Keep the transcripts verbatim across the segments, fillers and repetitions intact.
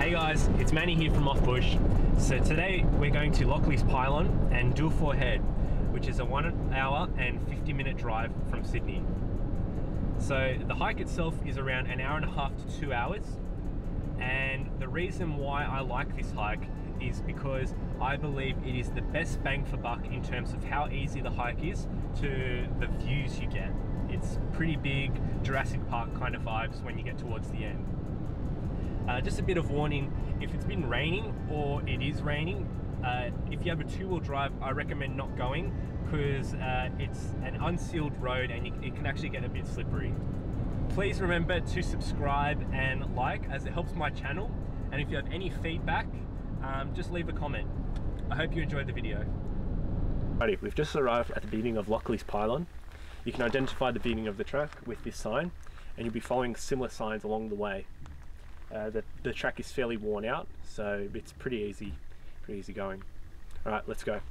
Hey guys, it's Manny here from Off Bush. So today we're going to Lockleys Pylon and Du Faur Head, which is a one hour and fifty minute drive from Sydney. So the hike itself is around an hour and a half to two hours. And the reason why I like this hike is because I believe it is the best bang for buck in terms of how easy the hike is to the views you get. It's pretty big Jurassic Park kind of vibes when you get towards the end. Uh, just a bit of warning, if it's been raining or it is raining, uh, if you have a two-wheel drive, I recommend not going because uh, it's an unsealed road and you, it can actually get a bit slippery. Please remember to subscribe and like, as it helps my channel, and if you have any feedback, um, just leave a comment. I hope you enjoyed the video. Alrighty, we've just arrived at the beginning of Lockleys Pylon. You can identify the beginning of the track with this sign, and you'll be following similar signs along the way. Uh, the, the track is fairly worn out, so it's pretty easy, pretty easy going. Alright, let's go.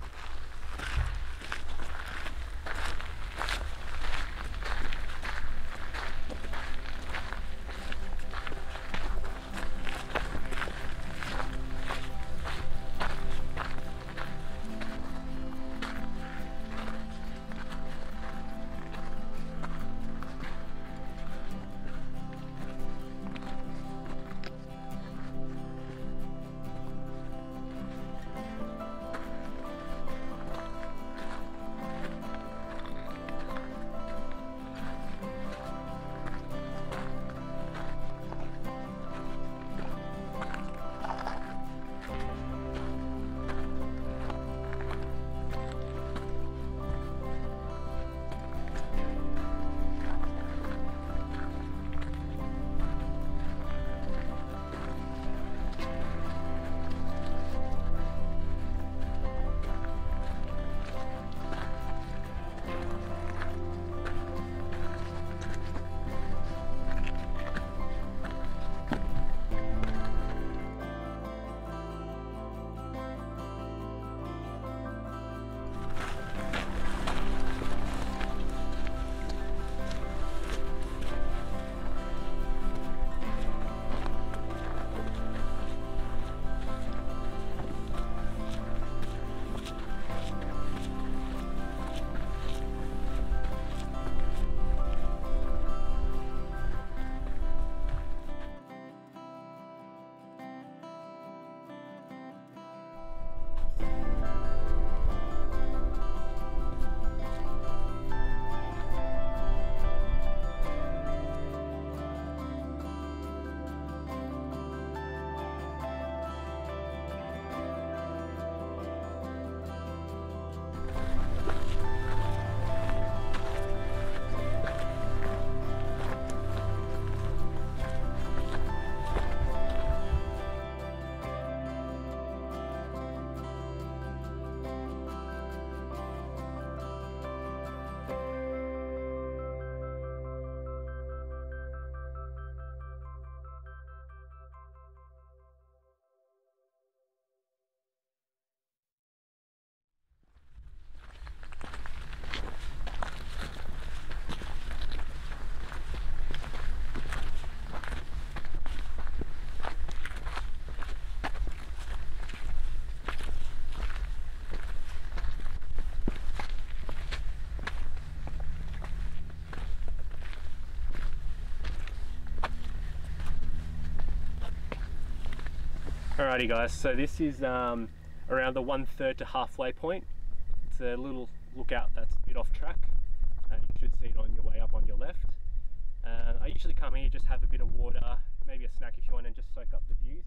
Alrighty guys, so this is um, around the one third to halfway point. It's a little lookout that's a bit off track. Uh, you should see it on your way up on your left. Uh, I usually come here, just have a bit of water, maybe a snack if you want, and just soak up the views.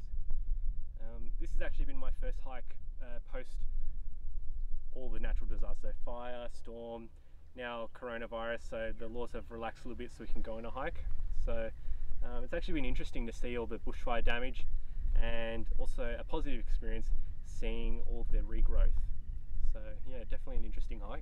Um, this has actually been my first hike uh, post all the natural disasters, so fire, storm, now coronavirus, so the laws have relaxed a little bit so we can go on a hike. So um, it's actually been interesting to see all the bushfire damage, and also a positive experience seeing all the regrowth. So yeah, definitely an interesting hike.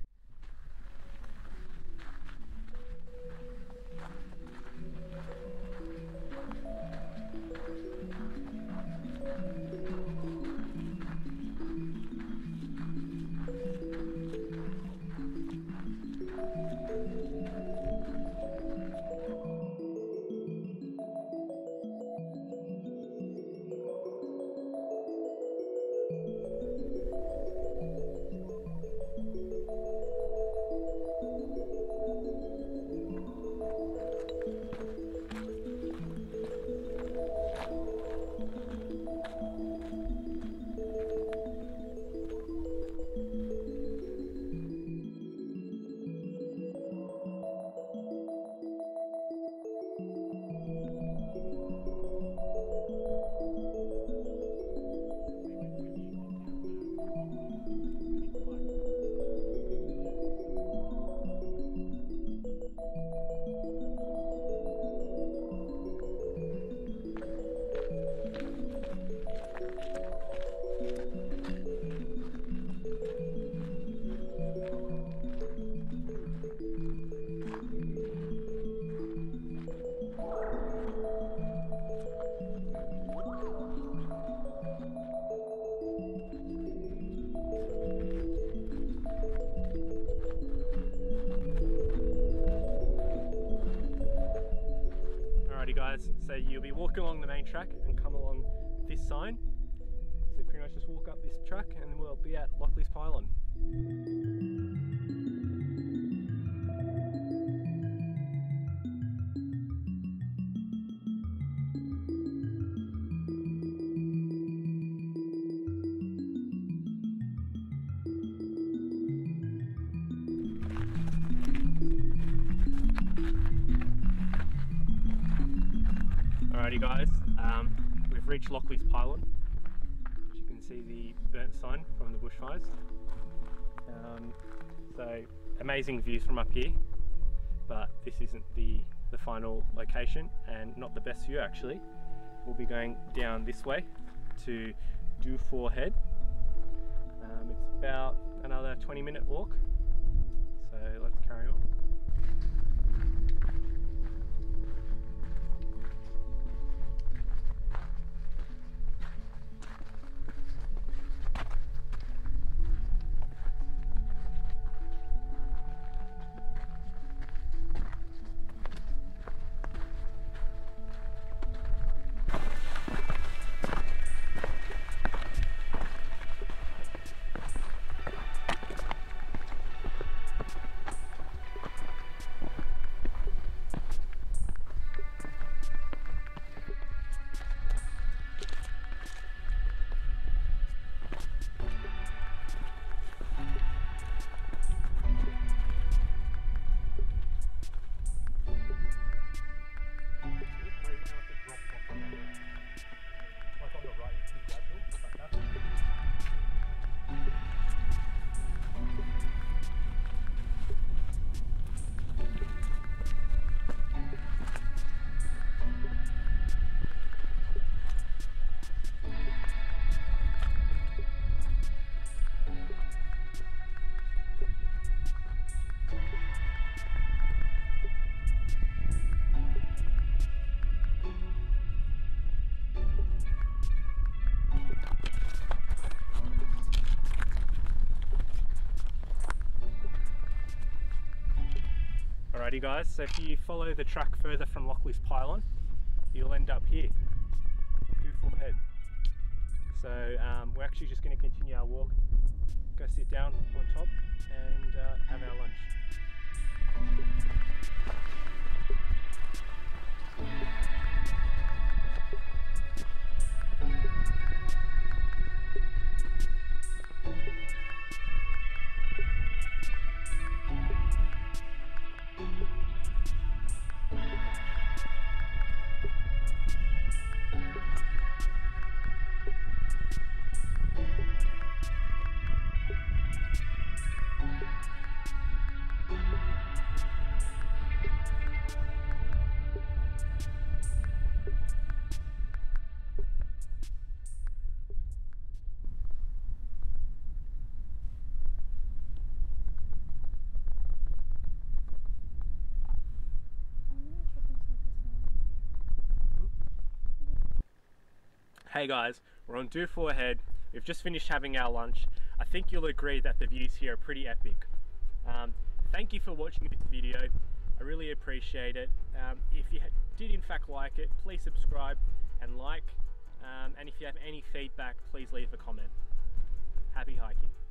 track and come along this sign. So pretty much just walk up this track and then we'll be at Lockleys Pylon. Alrighty guys, um, we've reached Lockleys Pylon. As you can see the burnt sign from the bushfires. Um, so amazing views from up here, but this isn't the, the final location and not the best view actually. We'll be going down this way to Du Faur Head. Um, it's about another twenty minute walk, so let's carry on. Alrighty guys, so if you follow the track further from Lockleys Pylon, you'll end up here, Du Faur Head. So um, we're actually just going to continue our walk, go sit down on top and uh, have our lunch. Hey guys, we're on Du Faur Head. We've just finished having our lunch. I think you'll agree that the views here are pretty epic. Um, thank you for watching this video. I really appreciate it. Um, if you did in fact like it, please subscribe and like. Um, and if you have any feedback, please leave a comment. Happy hiking.